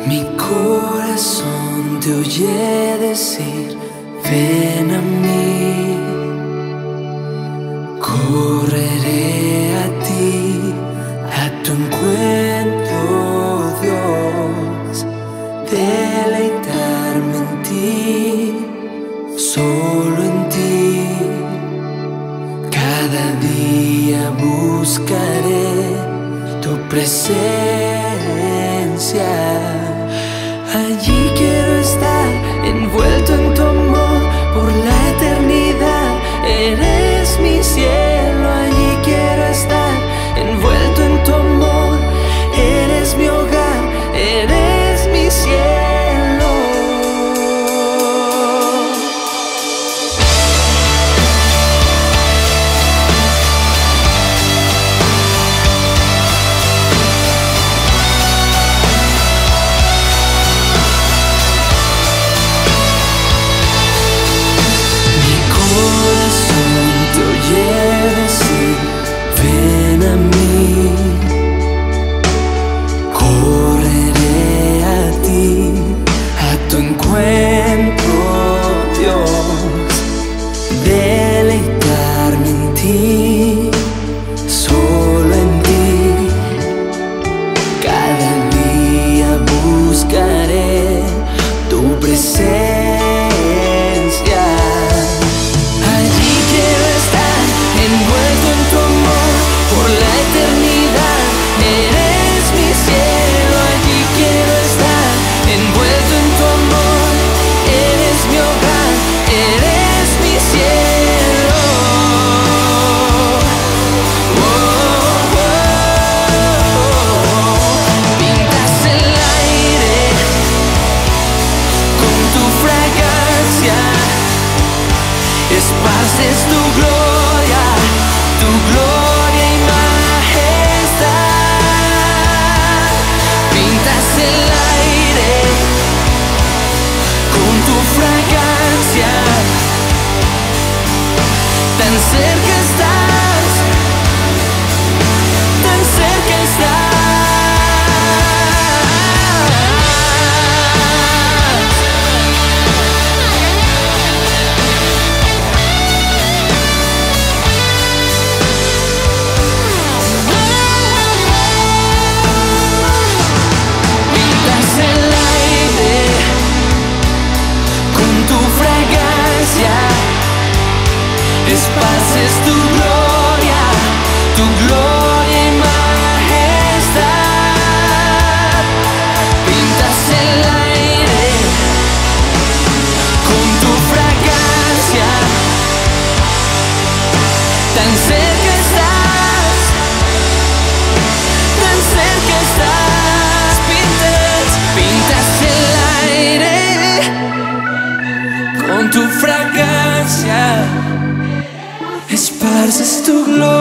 Mi corazón te oye decir, ven a mí, correré a ti, a tu encuentro, Dios, deleitarme en ti, solo en ti. Cada día buscaré tu presencia. Allí quiero estar, envuelto en tu amor por la eternidad. Eres mi cielo, allí quiero estar, envuelto en tu amor. Eres mi hogar, eres mi cielo. Deleitarme en ti, solo en ti. Cada día buscaré tu presencia. Allí quiero estar, envuelto en tu amor por la eternidad. Eres mi cielo, allí quiero estar, envuelto en tu amor. Eres mi hogar, eres mi cielo. Oh, oh, oh. Pintas el aire con tu fragancia, esparces tu gloria y majestad. Pintas el aire con tu fragancia, tan cerca estás, tan cerca estás. Pintas el aire con tu fragancia, esparces tu gloria y majestad. Pintas el aire con tu fragancia, tan cerca estás, tan cerca estás. Pintas el aire con tu fragancia, esparces tu gloria